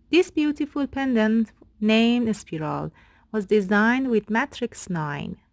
This beautiful pendant, named Spiral, was designed with Matrix 9.